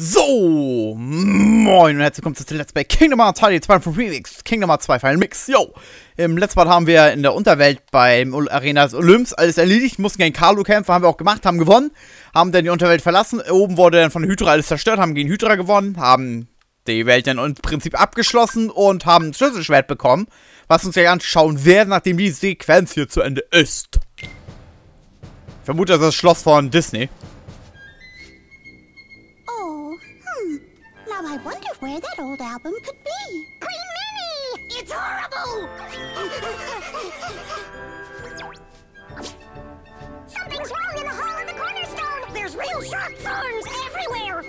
So, moin und herzlich willkommen zu Let's Play Kingdom Hearts HD 2 von Remix, Kingdom Hearts 2 Final Mix, yo! Im letzten Mal haben wir in der Unterwelt beim Arena des Olymps alles erledigt, mussten gegen Carlo kämpfen, haben wir auch gemacht, haben gewonnen, haben dann die Unterwelt verlassen, oben wurde dann von Hydra alles zerstört, haben gegen Hydra gewonnen, haben die Welt dann im Prinzip abgeschlossen und haben ein Schlüsselschwert bekommen, was uns ja anschauen werden, nachdem die Sequenz hier zu Ende ist. Ich vermute, das ist das Schloss von Disney. I wonder where that old album could be. Queen Minnie! It's horrible! Something's wrong in the hall of the cornerstone! There's real sharp thorns everywhere!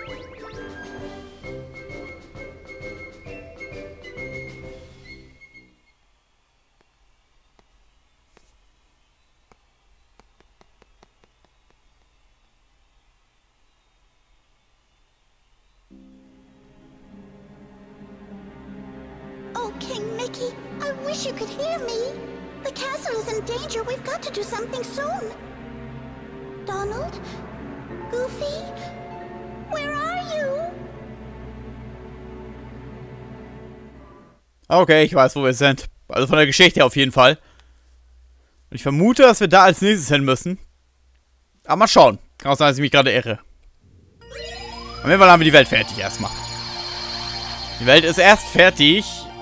Oh, King Mickey, I wish you could hear me. The castle is in danger. We've got to do something soon. Donald? Goofy? Where are you? Okay, ich weiß, wo wir sind. Also von der Geschichte her auf jeden Fall. Und ich vermute, dass wir da als nächstes hin müssen. Aber mal schauen. Kann auch sein, dass ich mich gerade irre. Auf jeden Fall haben wir die Welt fertig erstmal. Die Welt ist erst fertig.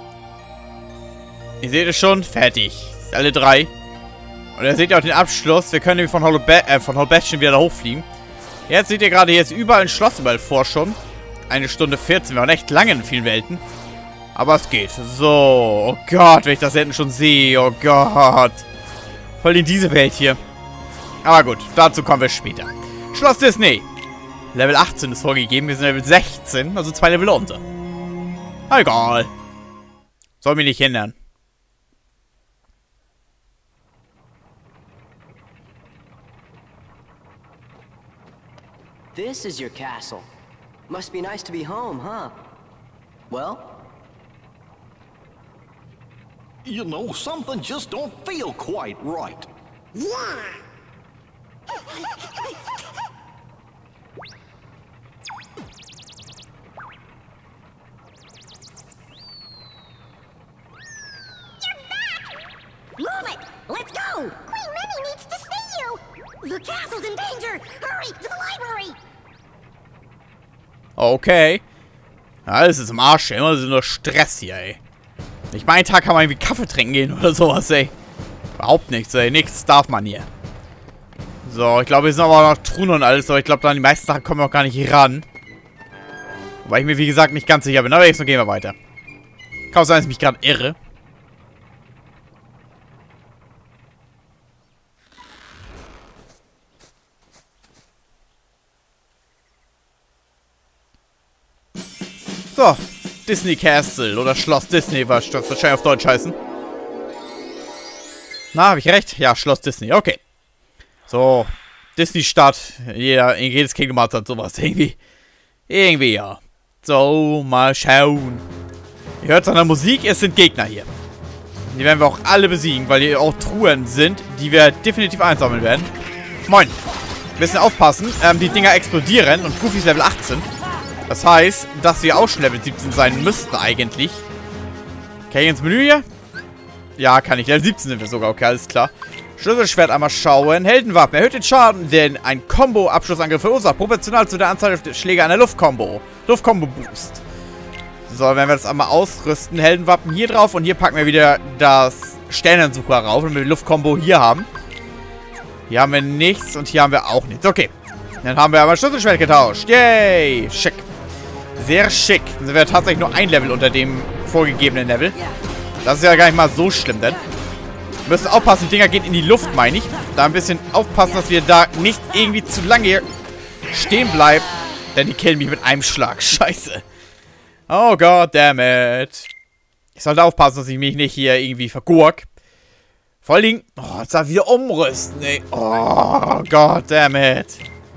Ihr seht es schon, fertig. Alle drei. Und ihr seht ja auch den Abschluss. Wir können nämlich von Hollow Bastion wieder da hochfliegen. Jetzt seht ihr gerade, hier ist überall ein Schloss überall vor schon. 1 Stunde 14. Wir waren echt lange in vielen Welten. Aber es geht. So. Oh Gott, wenn ich das hinten schon sehe. Oh Gott. Voll in diese Welt hier. Aber gut, dazu kommen wir später. Schloss Disney. Level 18 ist vorgegeben. Wir sind Level 16. Also 2 Level unter. Egal. Soll mich nicht hindern. This is your castle. Must be nice to be home, huh? Well? You know, something just don't feel quite right. Yeah! Move it! Let's go! Queen Minnie needs to see you! The castle's in danger! Hurry, to the library! Okay. Alles ist im Arsch, ey. Immer so nur Stress hier, ey. Nicht mal einen Tag kann man irgendwie Kaffee trinken gehen oder sowas, ey. Überhaupt nichts, ey. Nichts darf man hier. So, ich glaube, hier sind aber noch Truhen und alles, aber ich glaube, dann die meisten Sachen kommen wir auch gar nicht ran. Wobei ich mir, wie gesagt, nicht ganz sicher bin. Aber jetzt gehen wir weiter. Kann auch sein, dass ich mich gerade irre. So, Disney Castle oder Schloss Disney, was das wahrscheinlich auf Deutsch heißen. Na, habe ich recht? Ja, Schloss Disney, okay. So, Disney-Stadt, jedes Kingdom Hearts hat sowas, irgendwie, ja. So, mal schauen. Ihr hört es an der Musik, es sind Gegner hier. Die werden wir auch alle besiegen, weil hier auch Truhen sind, die wir definitiv einsammeln werden. Moin. Ein bisschen aufpassen, die Dinger explodieren und Goofy ist Level 18. Das heißt, dass wir auch schon Level 17 sein müssten eigentlich. Kann ich ins Menü hier? Ja, kann ich. Level 17 sind wir sogar. Okay, alles klar. Schlüsselschwert einmal schauen. Heldenwaffen. Erhöht den Schaden, den ein Combo-Abschlussangriff verursacht. Proportional zu der Anzahl der Schläge einer Luft-Combo. Luft-Combo-Boost. So, wenn wir das einmal ausrüsten. Heldenwappen hier drauf. Und hier packen wir wieder das Sternensucher rauf, wenn wir die Luft-Combo hier haben. Hier haben wir nichts und hier haben wir auch nichts. Okay. Dann haben wir aber Schlüsselschwert getauscht. Yay. Schick. Sehr schick. Dann sind wir tatsächlich nur ein Level unter dem vorgegebenen Level. Das ist ja gar nicht mal so schlimm, denn. Wir müssen aufpassen, die Dinger gehen in die Luft, meine ich. Da ein bisschen aufpassen, dass wir da nicht irgendwie zu lange hier stehen bleiben. Denn die killen mich mit einem Schlag. Scheiße. Oh God damn it. Ich sollte aufpassen, dass ich mich nicht hier irgendwie vergurk. Vor allen Dingen. Oh, jetzt darf ich wieder umrüsten, ey. Oh God damn it.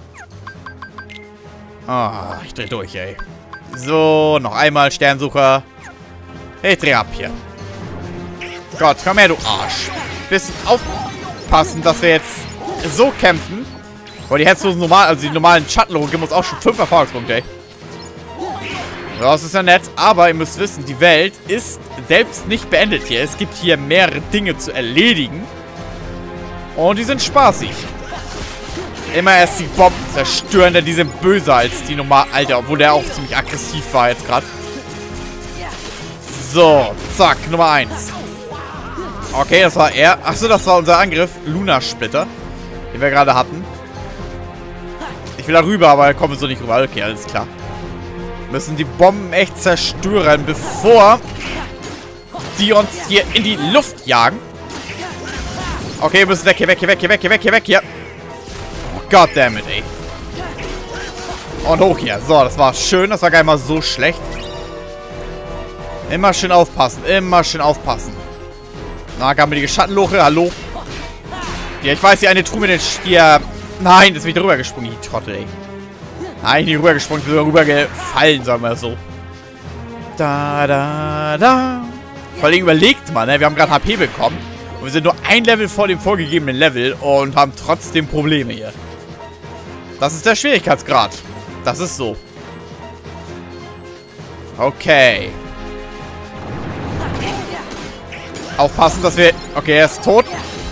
Ah, ich dreh durch, ey. So, noch einmal Sternsucher. Ich dreh ab hier. Gott, komm her, du Arsch. Bisschen aufpassen, dass wir jetzt so kämpfen. Boah, die herzlosen normalen, also die normalen Schattenlogen geben uns auch schon 5 Erfahrungspunkte, ey. Das ist ja nett, aber ihr müsst wissen, die Welt ist selbst nicht beendet hier. Es gibt hier mehrere Dinge zu erledigen. Und die sind spaßig. Immer erst die Bomben zerstören, denn die sind böser als die normal. Alter, obwohl der auch ziemlich aggressiv war jetzt gerade. So, zack, Nummer 1. Okay, das war er. Achso, das war unser Angriff. Luna-Splitter, den wir gerade hatten. Ich will da rüber, aber da kommen wir so nicht rüber. Okay, alles klar. Müssen die Bomben echt zerstören, bevor die uns hier in die Luft jagen. Okay, wir müssen weg, hier, weg, hier, weg, hier, weg, hier, weg, hier, weg, hier. Oh, goddammit, ey. Und hoch hier. So, das war schön. Das war gar nicht mal so schlecht. Immer schön aufpassen. Immer schön aufpassen. Na, gammelige Schattenloche. Hallo. Ja, ich weiß, die eine Truhe mit den Stier. Nein, ist mich drüber gesprungen, die Trottel, ey. Nein, nicht rübergesprungen, ich bin rübergefallen, sagen wir so. Da. Vor allem überlegt man, ne? Wir haben gerade HP bekommen. Und wir sind nur ein Level vor dem vorgegebenen Level und haben trotzdem Probleme hier. Das ist der Schwierigkeitsgrad. Das ist so. Okay. Aufpassen, dass wir... Okay, er ist tot.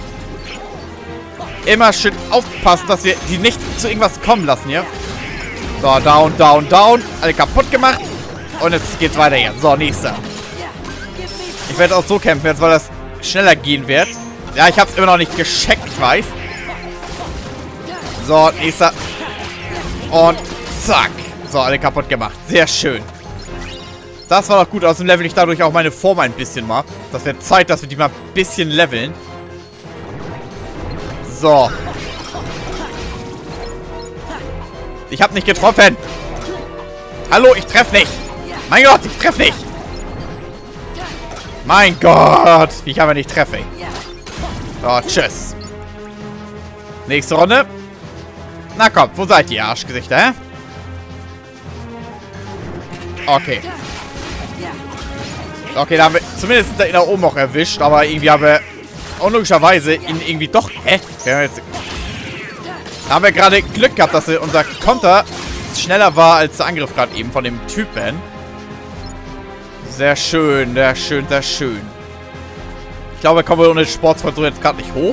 Immer schön aufpassen, dass wir die nicht zu irgendwas kommen lassen hier. So, down. Alle kaputt gemacht. Und jetzt geht's weiter hier. So, nächster. Ich werde auch so kämpfen jetzt, weil das schneller gehen wird. Ja, ich habe es immer noch nicht gescheckt, ich weiß. So, nächster. Und zack. So, alle kaputt gemacht. Sehr schön. Das war doch gut. Außerdem level ich dadurch auch meine Form ein bisschen mal. Das wird Zeit, dass wir die mal ein bisschen leveln. So. Ich habe nicht getroffen. Hallo, ich treffe nicht. Mein Gott, ich treffe nicht. Mein Gott, wie ich aber nicht treffe. So, tschüss. Nächste Runde. Na komm, wo seid ihr, Arschgesichter, hä? Okay. Okay, da haben wir zumindest ihn da oben auch erwischt, aber irgendwie haben wir unlogischerweise ihn irgendwie doch... Hä? Da haben wir gerade Glück gehabt, dass unser Konter schneller war als der Angriff gerade eben von dem Typen. Sehr schön, sehr schön, sehr schön. Ich glaube, kommen wir ohne Sportsfreund so jetzt gerade nicht hoch.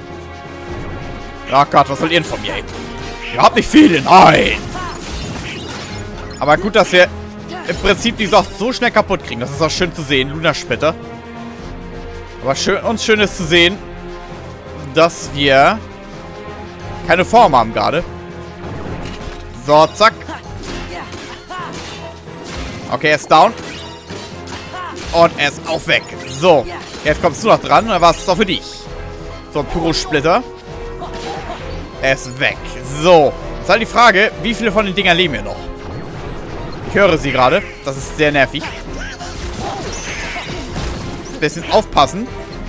Oh Gott, was wollt ihr denn von mir, ey? Ihr habt nicht viele, nein! Aber gut, dass wir im Prinzip die Sache so schnell kaputt kriegen. Das ist auch schön zu sehen, Luna-Splitter. Aber schön ist zu sehen, dass wir keine Form haben gerade. So, zack. Okay, er ist down. Und er ist auch weg. So, jetzt kommst du noch dran. Dann war es auch für dich. So, Pyro-Splitter. Er ist weg. So, jetzt halt die Frage, wie viele von den Dingern leben wir noch? Ich höre sie gerade. Das ist sehr nervig. Bisschen aufpassen.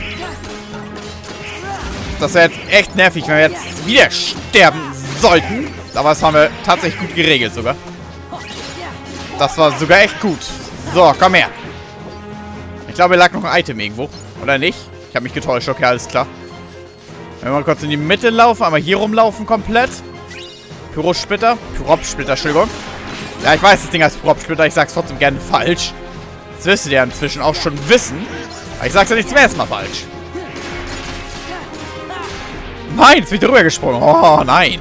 Das wäre jetzt echt nervig, wenn wir jetzt wieder sterben sollten. Aber das haben wir tatsächlich gut geregelt sogar. Das war sogar echt gut. So, komm her. Ich glaube, hier lag noch ein Item irgendwo. Oder nicht? Ich habe mich getäuscht. Okay, alles klar. Wenn wir mal kurz in die Mitte laufen. Einmal hier rumlaufen komplett. Pyro-Splitter. Pyro-Splitter, Entschuldigung. Ja, ich weiß, das Ding heißt Pyro-Splitter. Ich sag's trotzdem gerne falsch. Das wirst du ja inzwischen auch schon wissen. Aber ich sag's ja nicht zum ersten Mal falsch. Nein, jetzt bin ich drüber gesprungen. Oh, nein.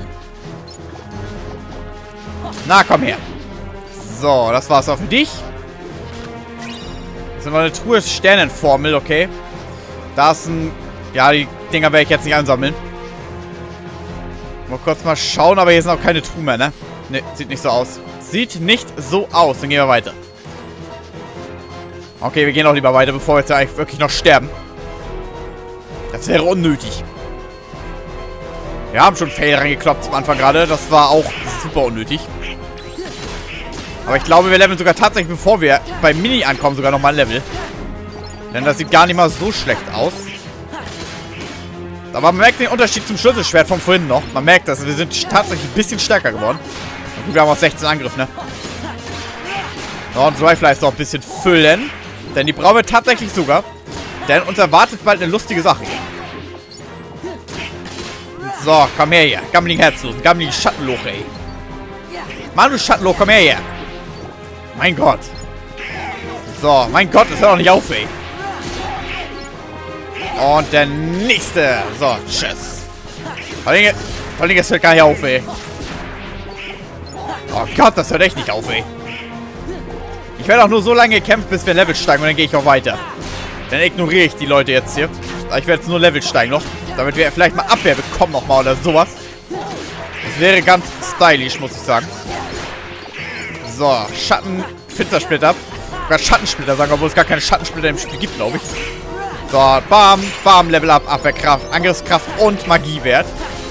Na, komm her. So, das war's auch für dich. Das ist noch eine Truhe Sternenformel, okay. Da ist ein... Ja, die Dinger werde ich jetzt nicht ansammeln. Mal kurz mal schauen, aber hier sind auch keine Truhen mehr, ne? Ne, sieht nicht so aus. Sieht nicht so aus. Dann gehen wir weiter. Okay, wir gehen auch lieber weiter, bevor wir jetzt eigentlich wirklich noch sterben. Das wäre unnötig. Wir haben schon Fail reingekloppt am Anfang gerade. Das war auch super unnötig. Aber ich glaube, wir leveln sogar tatsächlich, bevor wir bei Mini ankommen, sogar nochmal ein Level. Denn das sieht gar nicht mal so schlecht aus. Aber man merkt den Unterschied zum Schlüsselschwert von vorhin noch. Man merkt das. Wir sind tatsächlich ein bisschen stärker geworden. Und wir haben auch 16 Angriff, ne? So, und Dryfly ist noch ein bisschen füllen. Denn die brauchen wir tatsächlich sogar. Denn uns erwartet bald eine lustige Sache hier. So, komm her hier. Gammeligen Herzlosen. Gammeligen Schattenloch, ey. Mann, du Schattenloch, komm her hier. Mein Gott. So, mein Gott, das hört auch nicht auf, ey. Und der nächste. So, tschüss. Vor allem, es hört gar nicht auf, ey. Oh Gott, das hört echt nicht auf, ey. Ich werde auch nur so lange kämpfen, bis wir Level steigen und dann gehe ich auch weiter. Dann ignoriere ich die Leute jetzt hier. Ich werde jetzt nur Level steigen noch, damit wir vielleicht mal Abwehr bekommen nochmal oder sowas. Das wäre ganz stylisch, muss ich sagen. So, Finstersplitter. Ich kann Schattensplitter sagen, obwohl es gar keine Schattensplitter im Spiel gibt, glaube ich. So, bam, bam, Level up, Abwehrkraft, Angriffskraft und Magiewert.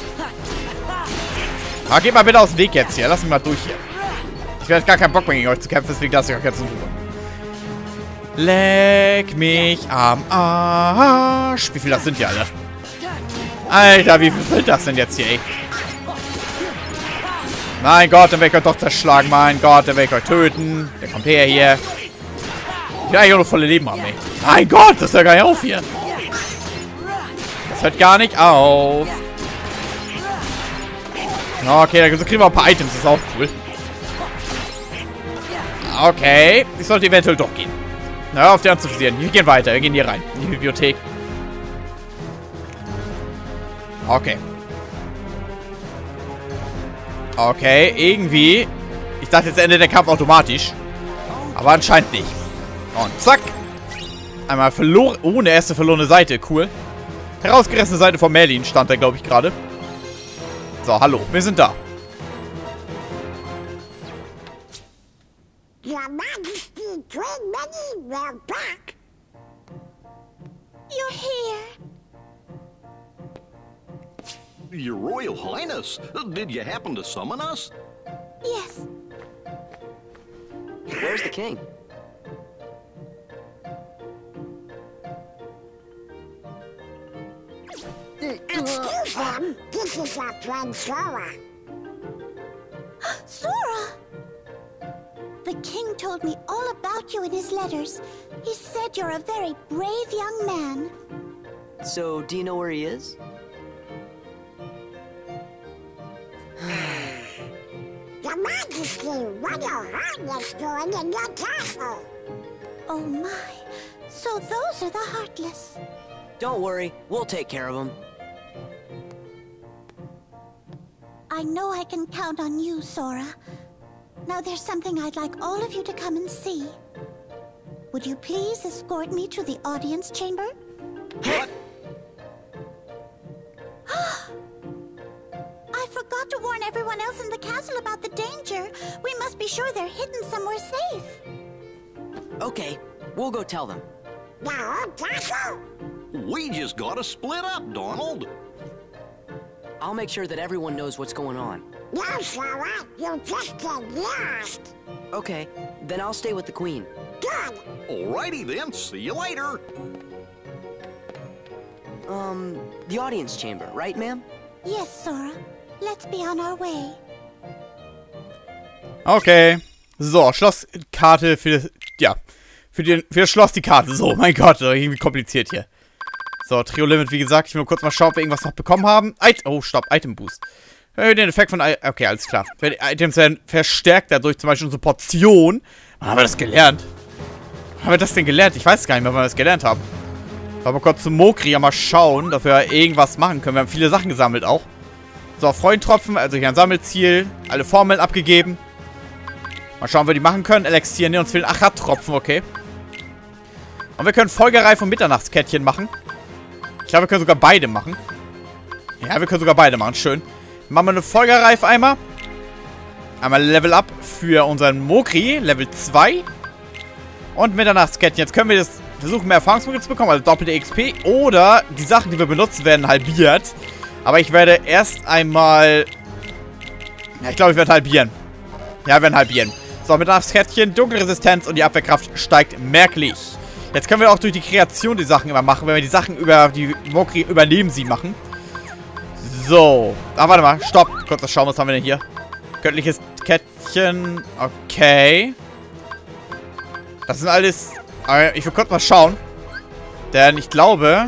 Aber geht mal bitte aus dem Weg jetzt hier. Lass mich mal durch hier. Ich werde gar keinen Bock mehr gegen euch zu kämpfen, deswegen lasse ich euch jetzt in Ruhe. Leck mich am Arsch. Wie viel das sind hier, Alter? Alter, wie viel sind das denn jetzt hier, ey? Mein Gott, dann werde ich euch doch zerschlagen. Mein Gott, dann werde ich euch töten. Der kommt her hier. Ich will eigentlich auch noch volle Leben haben, ey. Mein Gott, das hört gar nicht auf hier. Das hört gar nicht auf. Okay, dann kriegen wir auch ein paar Items. Das ist auch cool. Okay, ich sollte eventuell doch gehen. Na, auf die anzuvisieren. Wir gehen weiter. Wir gehen hier rein. In die Bibliothek. Okay. Okay, irgendwie. Ich dachte, jetzt endet der Kampf automatisch. Aber anscheinend nicht. Und zack. Einmal verloren. Oh, eine erste verlorene Seite. Cool. Herausgerissene Seite von Merlin stand da, glaube ich, gerade. So, hallo. Wir sind da. Your Majesty, Queen Minnie, we're back. You're here. Your Royal Highness, did you happen to summon us? Yes. Where's the king? Excuse them. This is our friend Sora. Sora! The king told me all about you in his letters. He said you're a very brave young man. So, do you know where he is? Your Majesty, what your Heartless doing in your castle? Oh my, so those are the Heartless. Don't worry, we'll take care of him. I know I can count on you, Sora. Now there's something I'd like all of you to come and see. Would you please escort me to the audience chamber? What? I forgot to warn everyone else in the castle about the danger. We must be sure they're hidden somewhere safe. Okay, we'll go tell them. No, castle! We just gotta split up, Donald. I'll make sure that everyone knows what's going on. No, Sora, you just get lost. Okay, then I'll stay with the queen. Good. Alrighty then, see you later. The audience chamber, right, ma'am? Yes, Sora. Let's be on our way. Okay. So, Schlosskarte für das, ja, für das Schloss die Karte. So, mein Gott, irgendwie kompliziert hier. So, Trio Limit, wie gesagt. Ich will nur kurz mal schauen, ob wir irgendwas noch bekommen haben. Oh, stopp, Item Boost. Den Effekt von... Okay, alles klar. Die Items werden verstärkt dadurch, zum Beispiel unsere Portion. Wann haben wir das gelernt? Wann haben wir das denn gelernt? Ich weiß gar nicht mehr, wann wir das gelernt haben. Aber kurz zum Mokri mal schauen, dass wir irgendwas machen können. Wir haben viele Sachen gesammelt auch. So, Freundtropfen, also hier ein Sammelziel. Alle Formeln abgegeben. Mal schauen, ob wir die machen können. Elixier, ne, uns fehlen Achat-Tropfen, okay. Und wir können Folgereif und Mitternachtskettchen machen. Ich glaube, wir können sogar beide machen. Ja, wir können sogar beide machen. Schön. Machen wir eine Folgereif einmal. Einmal Level Up für unseren Mokri. Level 2. Und Mitternachtskettchen. Jetzt können wir das versuchen, mehr Erfahrungspunkte zu bekommen. Also doppelte XP. Oder die Sachen, die wir benutzen, werden halbiert. Aber ich werde erst einmal... Ja, ich glaube, ich werde halbieren. Ja, wir werden halbieren. So, Mitternachtskettchen. Dunkelresistenz und die Abwehrkraft steigt merklich. Jetzt können wir auch durch die Kreation die Sachen immer machen, wenn wir die Sachen über die Mokri übernehmen sie machen. So. Ah, warte mal. Stopp. Kurz schauen, was haben wir denn hier? Göttliches Kettchen. Okay. Das sind alles... Ich will kurz mal schauen. Denn ich glaube,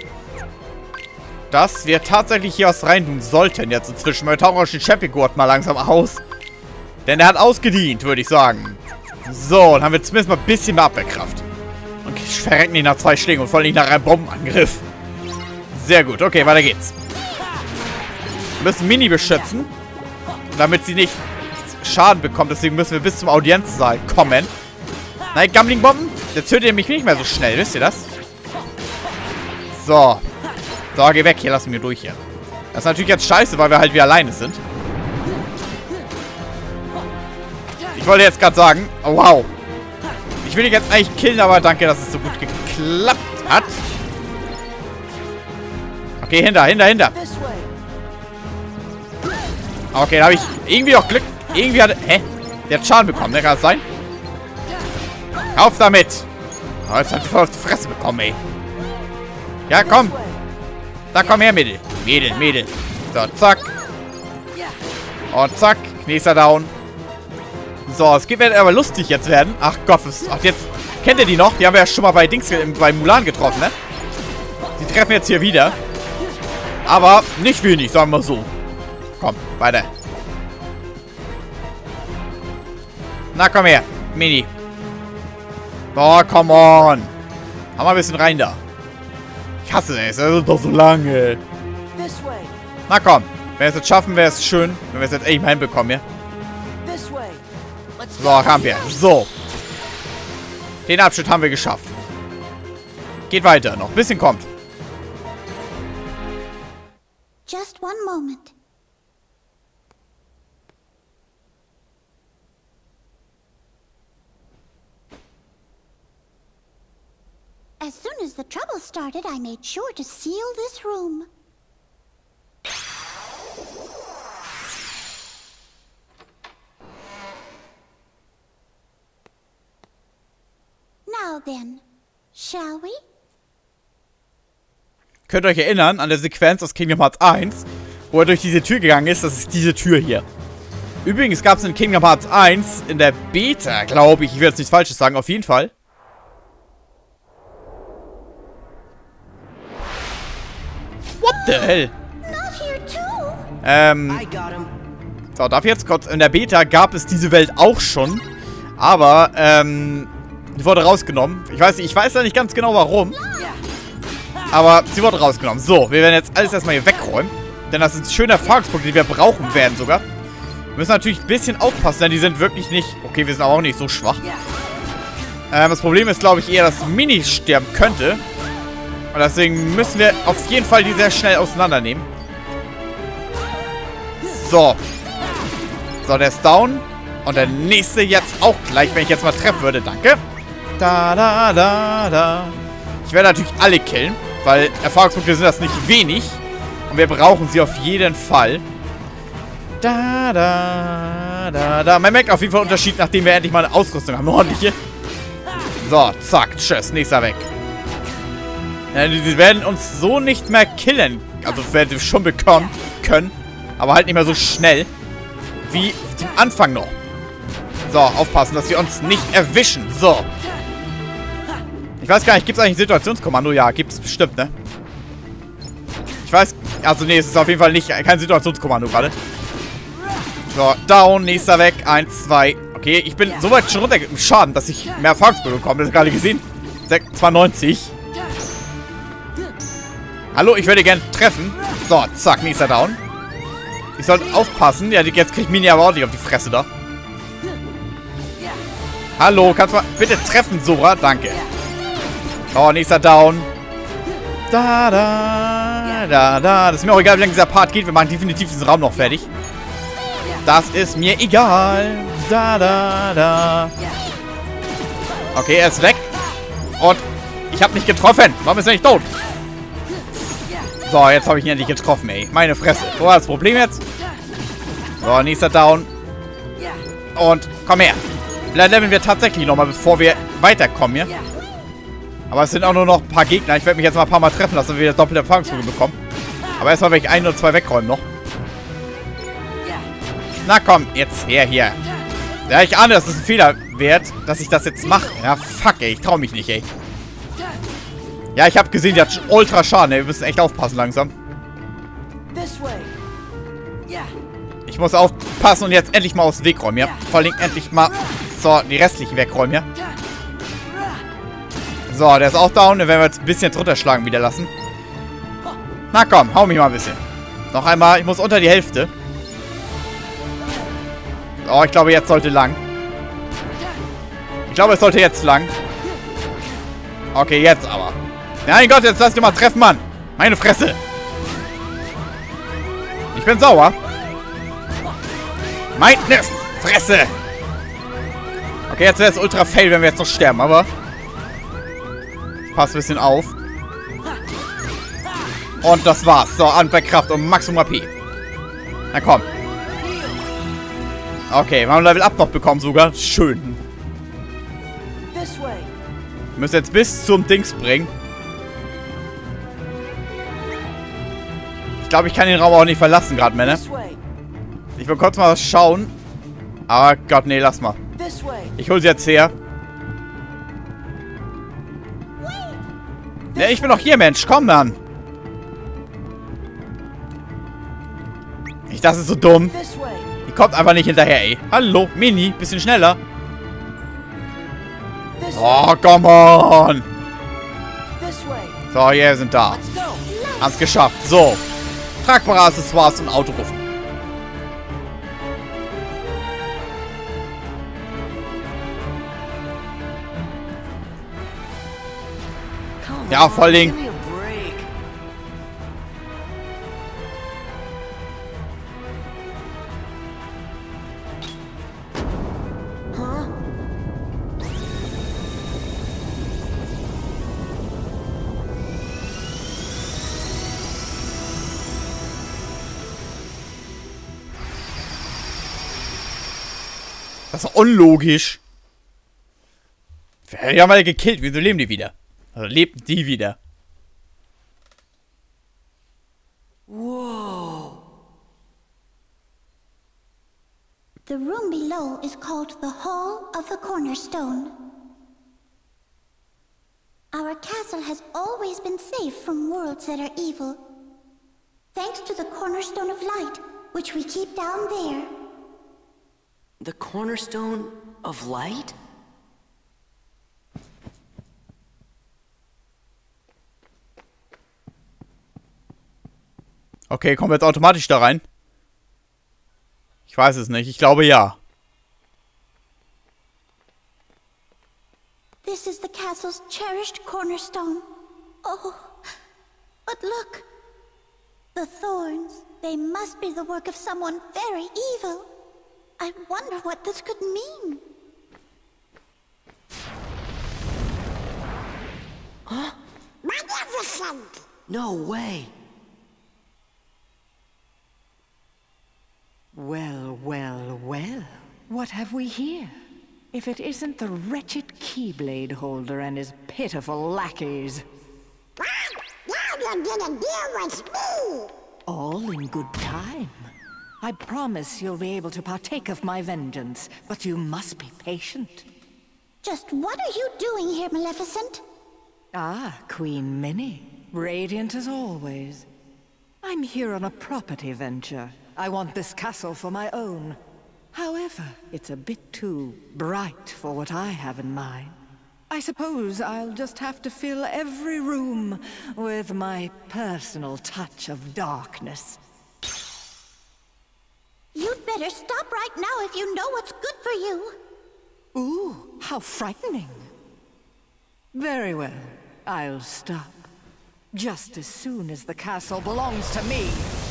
dass wir tatsächlich hier was rein tun sollten. Jetzt inzwischen. Wir tauchen auch den Champion-Gurt mal langsam aus. Denn er hat ausgedient, würde ich sagen. So, dann haben wir zumindest mal ein bisschen mehr Abwehrkraft. Und verrecken nicht nach 2 Schlägen und vor allem nicht nach einem Bombenangriff. Sehr gut. Okay, weiter geht's. Wir müssen Mini beschützen, damit sie nicht Schaden bekommt. Deswegen müssen wir bis zum Audienzsaal kommen. Nein, Gambling-Bomben. Jetzt tötet ihr mich nicht mehr so schnell. Wisst ihr das? So. So, geh weg. Hier, lassen wir durch hier. Das ist natürlich jetzt scheiße, weil wir halt wieder alleine sind. Ich wollte jetzt gerade sagen, oh, wow. Ich will dich jetzt eigentlich killen, aber danke, dass es so gut geklappt hat. Okay, hinter. Okay, da habe ich irgendwie auch Glück. Irgendwie hatte... Hä? Der hat Schaden bekommen, ne? Kann das sein? Auf damit! Oh, jetzt hat er voll auf die Fresse bekommen, ey. Ja, komm. Da, komm her, Mädel. Mädel. So, zack. Und zack. Nächster down. So, es wird aber lustig jetzt werden. Ach Gott, ach, jetzt... Kennt ihr die noch? Die haben wir ja schon mal bei Dings, bei Mulan getroffen, ne? Die treffen jetzt hier wieder. Aber nicht wenig, sagen wir so. Komm, weiter. Na, komm her. Mini. Oh, come on. Hau mal ein bisschen rein da. Ich hasse es. Das ist doch so lange. Na komm. Wenn wir es jetzt schaffen, wäre es schön. Wenn wir es jetzt echt mal hinbekommen, ja? So, haben wir. So. Den Abschnitt haben wir geschafft. Geht weiter. Noch ein bisschen kommt. Just one moment. As soon as the trouble started, I made sure to seal this room. Now then, shall we? Könnt ihr euch erinnern an der Sequenz aus Kingdom Hearts 1, wo er durch diese Tür gegangen ist? Das ist diese Tür hier. Übrigens gab es in Kingdom Hearts 1 in der Beta, glaube ich will jetzt nichts Falsches sagen, auf jeden Fall. What the hell? So, darf jetzt kurz. In der Beta gab es diese Welt auch schon. Aber, die wurde rausgenommen. Ich weiß ja nicht ganz genau warum. Aber sie wurde rausgenommen. So, wir werden jetzt alles erstmal hier wegräumen. Denn das sind schöne Erfahrungspunkte, die wir brauchen werden sogar. Wir müssen natürlich ein bisschen aufpassen, denn die sind wirklich nicht... Okay, wir sind aber auch nicht so schwach. Das Problem ist, glaube ich, eher, dass Mini sterben könnte. Und deswegen müssen wir auf jeden Fall die sehr schnell auseinandernehmen. So. So, der ist down. Und der nächste jetzt auch gleich, wenn ich jetzt mal treffen würde. Danke. Ich werde natürlich alle killen, weil Erfahrungspunkte sind das nicht wenig. Und wir brauchen sie auf jeden Fall. Man merkt auf jeden Fall einen Unterschied, nachdem wir endlich mal eine Ausrüstung haben. Eine ordentliche. So, zack, tschüss, nächster weg. Ja, die werden uns so nicht mehr killen. Also werden sie schon bekommen können. Aber halt nicht mehr so schnell. Wie zum Anfang noch. So, aufpassen, dass sie uns nicht erwischen. So. Ich weiß gar nicht, gibt es eigentlich ein Situationskommando? Ja, gibt es bestimmt, ne? Ich weiß... Also, nee, es ist auf jeden Fall nicht kein Situationskommando gerade. So, down, nächster weg. 1, 2. Okay, ich bin so weit schon runter im Schaden, dass ich mehr Erfahrungspunkte bekomme. Das ist gerade gesehen. 92. Hallo, ich würde gerne treffen. So, zack, nächster down. Ich sollte aufpassen. Ja, jetzt kriegt Mini aber ordentlich auf die Fresse da. Hallo, kannst du mal bitte treffen, Sora? Danke. Oh, nächster down. Das ist mir auch egal, wie lange dieser Part geht. Wir machen definitiv diesen Raum noch fertig. Das ist mir egal. Okay, er ist weg. Und ich habe nicht getroffen. Warum ist er nicht tot? So, jetzt habe ich ihn endlich getroffen, ey. Meine Fresse. Wo war das Problem jetzt? So, nächster down. Und komm her. Vielleicht leveln wir tatsächlich nochmal, bevor wir weiterkommen hier. Aber es sind auch nur noch ein paar Gegner. Ich werde mich jetzt mal ein paar Mal treffen lassen, damit wir wieder doppelte Erfahrungspunkte bekommen. Aber erstmal werde ich 1 oder 2 wegräumen noch. Na komm, jetzt her hier. Ja, ich ahne, dass es ein Fehler wird, dass ich das jetzt mache. Ja, fuck, ey. Ich traue mich nicht, ey. Ja, ich habe gesehen, die hat ultra Schaden, ey. Wir müssen echt aufpassen langsam. Ich muss aufpassen und jetzt endlich mal aus dem Weg räumen, ja. Vor allem endlich mal So, die restlichen wegräumen, ja? So, der ist auch down. Den werden wir jetzt ein bisschen drunter schlagen wieder lassen. Na komm, hau mich mal ein bisschen. Noch einmal, ich muss unter die Hälfte. Oh, ich glaube, jetzt sollte lang. Ich glaube, es sollte jetzt lang. Okay, jetzt aber. Mein Gott, jetzt lass dich mal treffen, Mann. Meine Fresse. Ich bin sauer. Meine Fresse. Okay, jetzt wäre es ultra fail, wenn wir jetzt noch sterben, aber... Ich passe ein bisschen auf. Und das war's. So, an bei Kraft und Maximum AP. Na komm. Okay, wir haben Level Up noch bekommen sogar. Schön. Wir müssen jetzt bis zum Dings bringen. Ich glaube, ich kann den Raum auch nicht verlassen gerade, Männer. Ich will kurz mal was schauen. Aber Gott, nee, lass mal. Ich hol sie jetzt her. Ja, ich bin doch hier, Mensch. Komm, Mann. Das ist so dumm. Die kommt einfach nicht hinterher, ey. Hallo, Mini. Bisschen schneller. Oh, come on. So, wir sind da. Haben's geschafft. So. Tragbare Accessoires und Autorufen. Ja, vor allen Dingen. Das ist unlogisch. Die haben alle gekillt. Wieso leben die wieder? Also lebten die wieder. Whoa. The room below is called the Hall of the Cornerstone. Our castle has always been safe from worlds that are evil. Thanks to the Cornerstone of Light, which we keep down there. The Cornerstone of Light? Okay, kommen wir jetzt automatisch da rein? Ich weiß es nicht. Ich glaube ja. This is the castle's cherished cornerstone. Oh, but look. The thorns. They must be the work of someone very evil. I wonder what this could mean. Huh? Magnificent! No way. Well, well, well. What have we here? If it isn't the wretched Keyblade holder and his pitiful lackeys. Now you're gonna deal with me! All in good time. I promise you'll be able to partake of my vengeance, but you must be patient. Just what are you doing here, Maleficent? Ah, Queen Minnie. Radiant as always. I'm here on a property venture. I want this castle for my own. However, it's a bit too bright for what I have in mind. I suppose I'll just have to fill every room with my personal touch of darkness. You'd better stop right now if you know what's good for you. Ooh, how frightening. Very well, I'll stop. Just as soon as the castle belongs to me.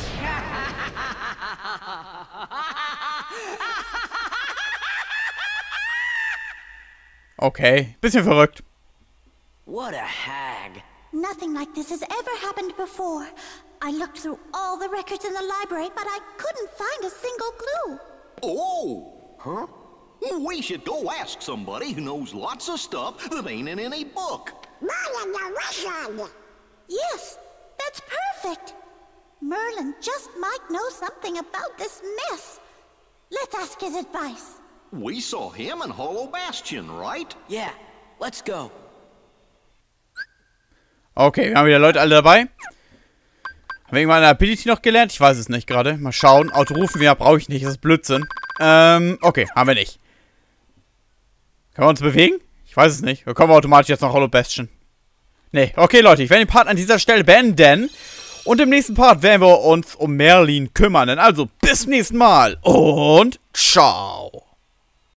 Okay, bisschen verrückt. What a hag. Nothing like this has ever happened before. I looked through all the records in the library, but I couldn't find a single clue. Oh! Huh? We should go ask somebody who knows lots of stuff that ain't in any book. Merlin the Wizard! Yes, that's perfect. Merlin just might know something about this mess. Let's ask his advice. We saw him in Hollow Bastion, right? Yeah, let's go. Okay, wir haben wieder Leute alle dabei. Haben wir irgendwann eine Ability noch gelernt? Ich weiß es nicht gerade. Mal schauen. Autorufen, ja, brauche ich nicht. Das ist Blödsinn. Okay, haben wir nicht. Können wir uns bewegen? Ich weiß es nicht. Oder kommen wir automatisch jetzt nach Hollow Bastion? Nee. Okay, Leute, ich werde den Part an dieser Stelle beenden. Und im nächsten Part werden wir uns um Merlin kümmern. Also, bis zum nächsten Mal und ciao.